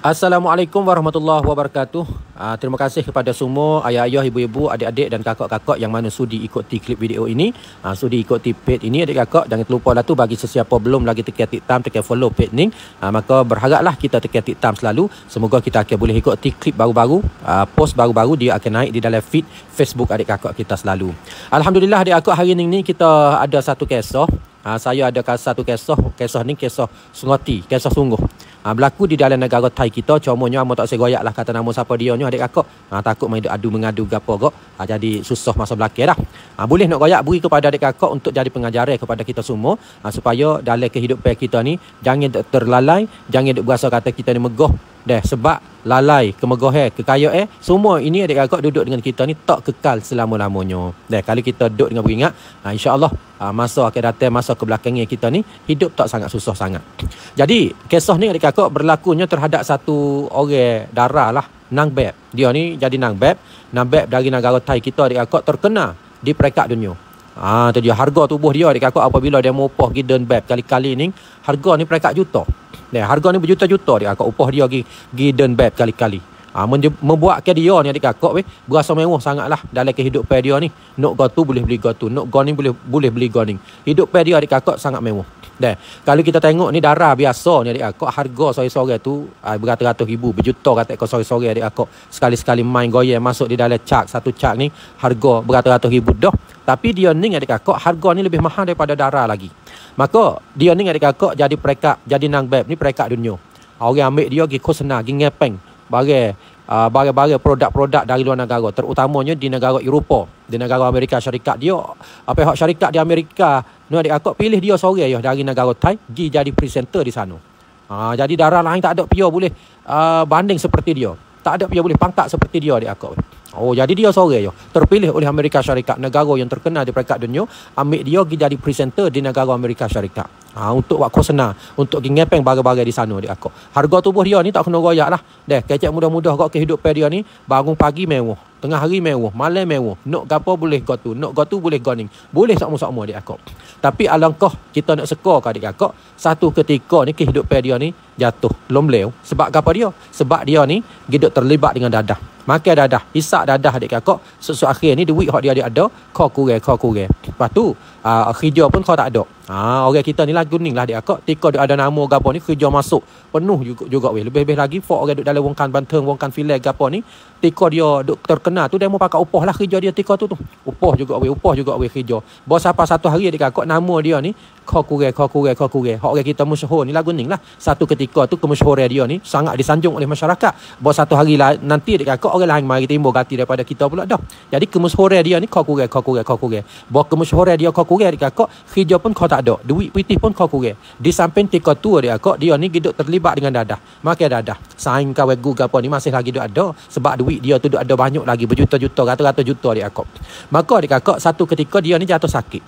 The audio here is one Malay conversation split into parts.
Assalamualaikum warahmatullahi wabarakatuh. Terima kasih kepada semua ayah-ayah, ibu-ibu, adik-adik dan kakak-kakak yang mana sudi ikuti klip video ini, sudi ikuti page ini adik-kakak. Jangan terlupa lah tu, bagi sesiapa belum lagi tekan tiktam, tekan follow page ni, maka berharaplah kita tekan tiktam selalu. Semoga kita akan boleh ikuti klip baru-baru, post baru-baru dia akan naik di dalam feed Facebook adik-kakak kita selalu. Alhamdulillah adik-kakak, hari ni kita ada satu kisah. Saya ada satu kisah ni kisah sungoti, kisah sungguh. Berlaku di dalam negara Thai kita. Cumanya amat tak saya goyak lah kata nama siapa dia ni adik kakak. Takut main adu mengadu gapo gak. Jadi susah masa belakang dah. Boleh nak goyak beri kepada adik kakak untuk jadi pengajaran kepada kita semua, supaya dalam kehidupan kita ni jangan terlalai, jangan berasa kata kita ni megah dah, sebab lalai, kemegahan, kekayaan, semua ini adik kakak duduk dengan kita ni tak kekal selama-lamanya. Dah, kalau kita duduk dengan beringat, insya-Allah masa akan datang, masa kebelakangnya kita ni hidup tak sangat susah sangat. Jadi kisah ni adik kakak berlakunya terhadap satu orang dara lah, Nang Beb. Dia ni jadi Nang Beb dari negara Thai kita adik kakak, terkenal di peringkat dunia. Tu dia harga tubuh dia adik kakak apabila dia mau upah Giden Beb kali-kali ni, harga ni peringkat juta. Harga ni berjuta-juta dia kakak, upah dia Giden Beb kali-kali. Membuatkan dia ni adik kakak berasa mewah sangatlah dalam kehidupan dia ni. Nak gotu boleh beli gotu, nak goning boleh beli goning. Hidupan dia adik kakak sangat mewah. Kalau kita tengok ni darah biasa ni adik kakak, harga sore-sore tu beratus-ratus ribu, berjuta kata kau sore-sore adik kakak. Sekali-sekali main goyang masuk di dalam cak, satu cak ni harga beratus-ratus ribu dah. Tapi dia ni adik kakak, harga ni lebih mahal daripada darah lagi. Maka dia ni adik kakak jadi peringkat, jadi Nang Beb ni peringkat dunia. Orang ambil dia pergi khusna, pergi ngepeng barang produk-produk dari luar negara, terutamanya di negara Eropah, di negara Amerika Syarikat. Dia hak syarikat di Amerika ni adik kakak pilih dia sore dari negara Thai pergi jadi presenter di sana. Jadi darah lain tak ada pia boleh banding seperti dia, tak ada pia boleh pangkat seperti dia adik kakak. Jadi dia sore terpilih oleh Amerika Syarikat, negara yang terkenal di peringkat dunia, ambil dia pergi jadi presenter di negara Amerika Syarikat. Untuk buat khusna, untuk pergi ngepeng barang-barang di sana dia akak. Harga tubuh dia ni tak kena royak lah. Kecek mudah-mudah kau kehidupan dia ni, bangun pagi mewah, tengah hari mewah, malam mewah. Nak gapo boleh gotu, nak gotu boleh goning. Boleh sama-sama dia akak. Tapi alangkah kita nak seka kat adik kakak, satu ketika ni kehidupan dia ni jatuh lomleu. Sebab apa dia? Sebab dia ni hidup terlibat dengan dadah. Makan dadah, hisap dadah adik kakak. Sesuatu akhir ni duit hak dia ada, kau kurang. Lepas tu kerja pun kau tak ada. Orang kita ni lah kuning lah adik kakak. Tika ada nama gapo ni, kerja masuk penuh juga lebih-lebih lagi for orang duduk dalam wongkan banteng, wongkan filek gapo ni, tika dia duk terkenal tu, dia mau pakai upah lah kerja dia tika tu. Upah juga kerja. Bos apa satu hari adik kakak nama dia ni kau kurang. Hak orang kita masyhur ni lah kuning lah. Satu ketika tu kemasyahuran dia ni sangat disanjung oleh masyarakat. Bos satu hari lah nanti adik kakak orang lain mari timbul ganti daripada kita pula dah. Jadi kemasyahuran dia ni kau kurang. Bos kemasyahuran dia kau kurang adik kakak, kerja pun kau tak ada, duit pitih pun kau kurang. Di samping tika tu adik kakak, dia ni hidup terlibat dengan dadah. Makan dadah. Saing kawan gua apa ni masih lagi ada, sebab duit dia tu ada banyak lagi, berjuta-juta, ratus-ratus juta adik kakak. Maka adik kakak satu ketika dia ni jatuh sakit.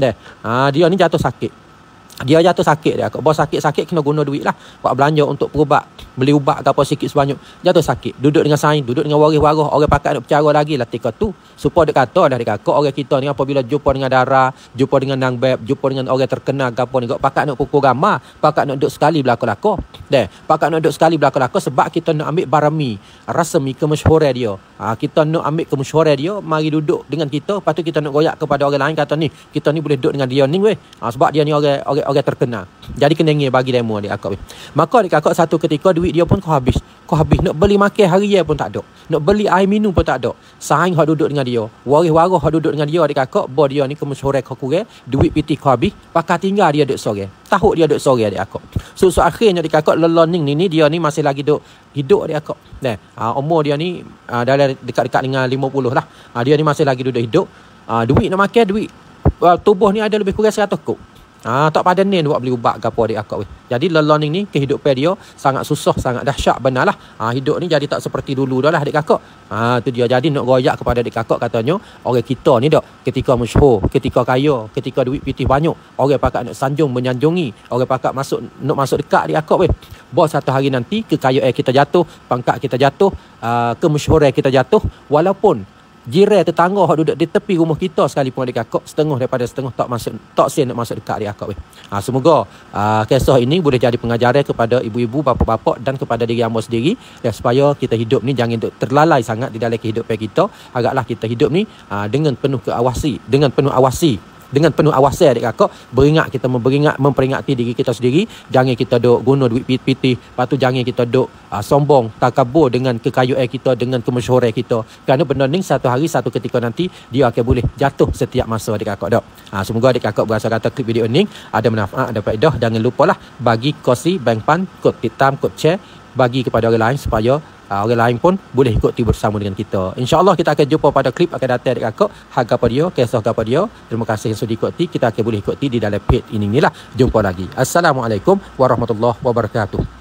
Dia ni jatuh sakit. Dia jatuh sakit dia. Bos sakit kena guna duit lah buat belanja untuk berubat, beli ubat ke apa sikit sebanyak. Jatuh sakit, duduk dengan saing, duduk dengan waris-waris, orang pakat nak bercara lagi lah tika tu. Supaya dia kata dah dia kakak, orang kita ni apabila jumpa dengan darah, jumpa dengan Nang Beb, jumpa dengan orang terkenal ke apa ni, pakat nak pukul ramah, pakat nak duduk sekali belaka-laka. Pakat nak duduk sekali belaka-laka sebab kita nak ambil barami, rasmi kemasyhuran dia. Kita nak ambil kemasyhuran dia, mari duduk dengan kita, lepas tu kita nak goyak kepada orang lain kata ni, kita ni boleh duduk dengan dia ni sebab dia ni orang terkenal. Jadi kena ingin bagi demo dia akak. Maka adik kakak satu ketika duit dia pun kau habis. Nak beli makan harian pun tak ada. Nak beli air minum pun tak ada. Saing hak duduk dengan dia, waris-waris hak duduk dengan dia adik kakak, bo dia ni kemasyahuran kau kurang, duit pitih kau habis, pakai tinggal dia duduk sore. Tahu dia duduk sore adik kakak. So akhirnya adik kakak learning ni dia ni masih lagi duduk hidup adik kakak. Umur dia ni dalam dekat-dekat dengan 50 lah. Dia ni masih lagi duduk hidup. Duit nak makan, duit tubuh ni ada lebih kurang 100 kop. Tak pada ni buat beli ubat ke apa adik akak. Jadi learning ni kehidupan dia sangat susah, sangat dahsyat benar lah. Hidup ni jadi tak seperti dulu dah lah adik kakak. Tu dia. Jadi nak royak kepada adik kakak katanya, orang kita ni dak ketika masyhur, ketika kaya, ketika duit pitih banyak, orang pakat nak sanjung menyanjungi, orang pakat nak masuk dekat adik akak Bos satu hari nanti kekayaan kita jatuh, pangkat kita jatuh, kemasyhuran kita jatuh, walaupun jiran tetangga hak duduk di tepi rumah kita sekalipun adik kakak setengah daripada setengah tak sen nak masuk dekat adik kakak weh. Semoga kisah ini boleh jadi pengajaran kepada ibu-ibu, bapa-bapa dan kepada diri hamba sendiri supaya kita hidup ni jangan terlalai sangat di dalam kehidupan kita. Agaklah kita hidup ni dengan penuh awasan adik kakak, kita memperingati diri kita sendiri. Jangan kita duk guna duit piti, lepas tu jangan kita duk sombong, takabur dengan kekayaan kita, dengan kemasyhuran kita. Kerana benda ni satu hari satu ketika nanti dia akan boleh jatuh setiap masa adik kakak dak. Semoga adik kakak berasa kata klip video ni ada manfaat, ada faedah. Jangan lupalah bagi kongsi bank pan, kod hitam, kod share bagi kepada orang lain supaya orang lain pun boleh ikuti bersama dengan kita. InsyaAllah kita akan jumpa pada klip akan datang adik kakak. Hak apa dia, kisah apa dia. Terima kasih yang sudah ikuti. Kita akan boleh ikuti di dalam page ini lah. Jumpa lagi. Assalamualaikum warahmatullahi wabarakatuh.